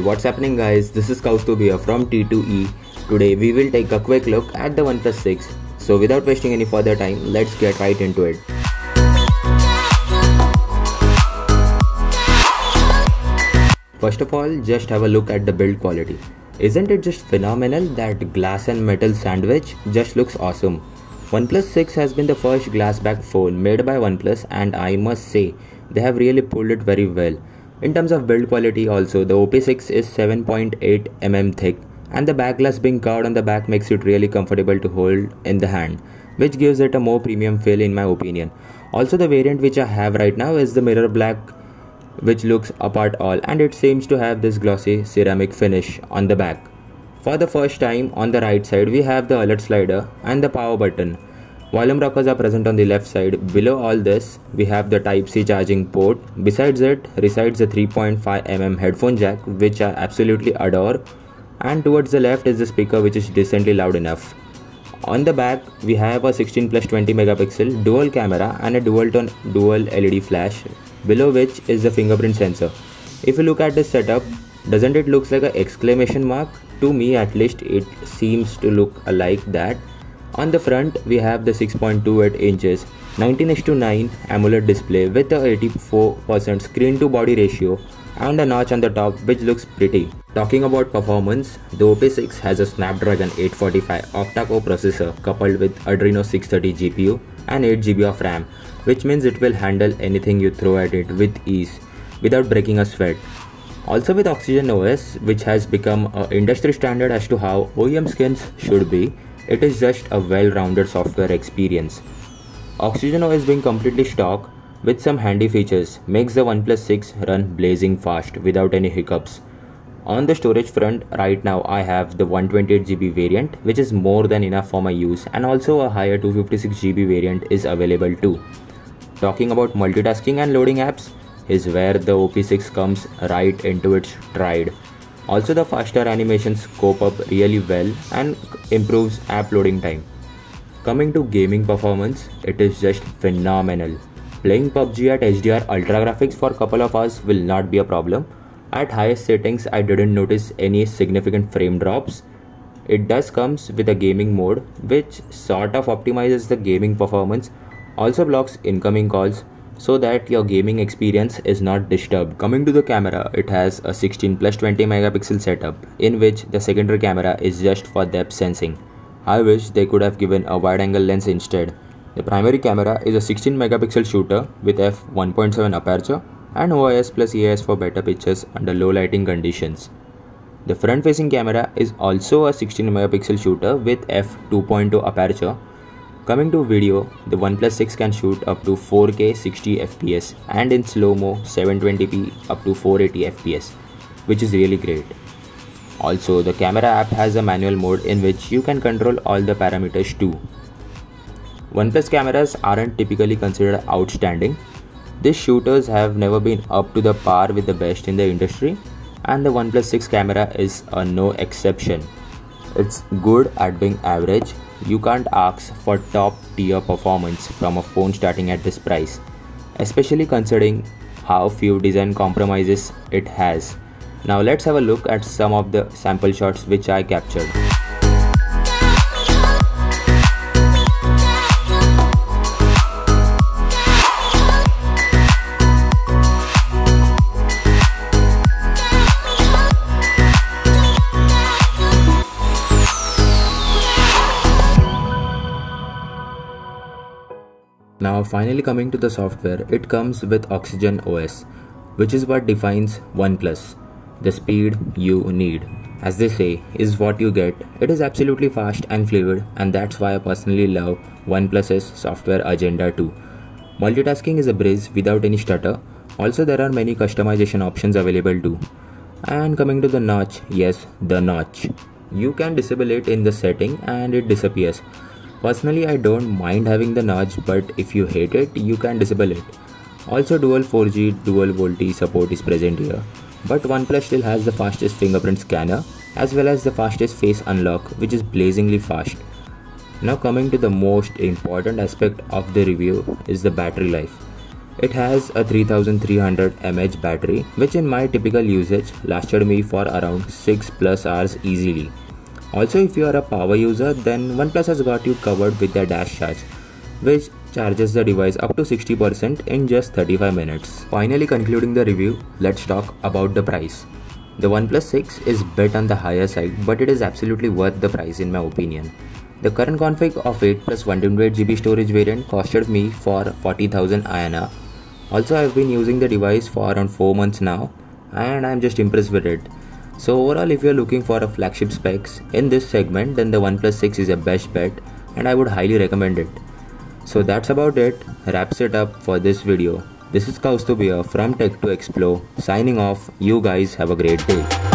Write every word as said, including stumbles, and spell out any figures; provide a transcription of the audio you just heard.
what's happening guys, this is Kaustubh here from T two E. Today we will take a quick look at the OnePlus six. So without wasting any further time, let's get right into it. First of all, just have a look at the build quality. Isn't it just phenomenal? That glass and metal sandwich just looks awesome. OnePlus six has been the first glass back phone made by OnePlus, and I must say they have really pulled it very well. In terms of build quality also, the O P six is seven point eight millimeters thick, and the back glass being carved on the back makes it really comfortable to hold in the hand, which gives it a more premium feel in my opinion. Also, the variant which I have right now is the mirror black, which looks apart all, and it seems to have this glossy ceramic finish on the back. For the first time, on the right side we have the O L E D slider and the power button. Volume rockers are present on the left side. Below all this, we have the Type C charging port. Besides it resides the three point five millimeter headphone jack, which I absolutely adore. And towards the left is the speaker, which is decently loud enough. On the back, we have a sixteen plus twenty megapixel dual camera and a dual tone dual L E D flash, below which is the fingerprint sensor. If you look at this setup, doesn't it look like an exclamation mark? To me at least, it seems to look like that. On the front, we have the six point two eight inches nineteen is to nine AMOLED display with a eighty-four percent screen to body ratio and a notch on the top, which looks pretty. Talking about performance, the O P six has a Snapdragon eight forty-five octa-core processor coupled with Adreno six thirty G P U and eight G B of RAM, which means it will handle anything you throw at it with ease without breaking a sweat. Also with Oxygen O S, which has become an industry standard as to how O E M skins should be, it is just a well-rounded software experience. Oxygen O S being completely stock with some handy features makes the OnePlus six run blazing fast without any hiccups. On the storage front, right now I have the one twenty-eight G B variant, which is more than enough for my use, and also a higher two fifty-six G B variant is available too. Talking about multitasking and loading apps is where the O P six comes right into its stride. Also, the faster animations cope up really well and improves app loading time. Coming to gaming performance, it is just phenomenal. Playing P U B G at H D R ultra graphics for a couple of hours will not be a problem. At highest settings, I didn't notice any significant frame drops. It does comes with a gaming mode, which sort of optimizes the gaming performance, also blocks incoming calls, so that your gaming experience is not disturbed. Coming to the camera, it has a sixteen plus twenty megapixel setup, in which the secondary camera is just for depth sensing. I wish they could have given a wide angle lens instead. The primary camera is a sixteen megapixel shooter with f one point seven aperture and O I S plus E I S for better pictures under low lighting conditions. The front facing camera is also a sixteen megapixel shooter with f two point two aperture. Coming to video, the OnePlus six can shoot up to four K sixty F P S and in slow-mo seven twenty p up to four eighty F P S, which is really great. Also, the camera app has a manual mode in which you can control all the parameters too. OnePlus cameras aren't typically considered outstanding. These shooters have never been up to the par with the best in the industry, and the OnePlus six camera is a no exception. It's good at being average. You can't ask for top tier performance from a phone starting at this price, especially considering how few design compromises it has. Now let's have a look at some of the sample shots which I captured. Now finally coming to the software, it comes with Oxygen O S, which is what defines OnePlus. The speed you need, as they say, is what you get. It is absolutely fast and fluid, and that's why I personally love OnePlus's software agenda too. Multitasking is a breeze without any stutter. Also, there are many customization options available too. And coming to the notch, yes, the notch. You can disable it in the setting and it disappears. Personally, I don't mind having the notch, but if you hate it, you can disable it. Also, dual four G, dual VoLTE support is present here. But OnePlus still has the fastest fingerprint scanner as well as the fastest face unlock, which is blazingly fast. Now coming to the most important aspect of the review is the battery life. It has a three thousand three hundred milliamp hour battery, which in my typical usage lasted me for around six plus hours easily. Also, if you are a power user, then OnePlus has got you covered with their dash charge, which charges the device up to sixty percent in just thirty-five minutes. Finally concluding the review, let's talk about the price. The OnePlus six is a bit on the higher side, but it is absolutely worth the price in my opinion. The current config of eight plus one twenty-eight gigabyte storage variant costed me for forty thousand I N R. Also, I have been using the device for around four months now and I am just impressed with it. So overall, if you are looking for a flagship specs in this segment, then the OnePlus six is a best bet and I would highly recommend it. So that's about it, wraps it up for this video. This is Kaustubh here from Tech to Explore, signing off. You guys have a great day.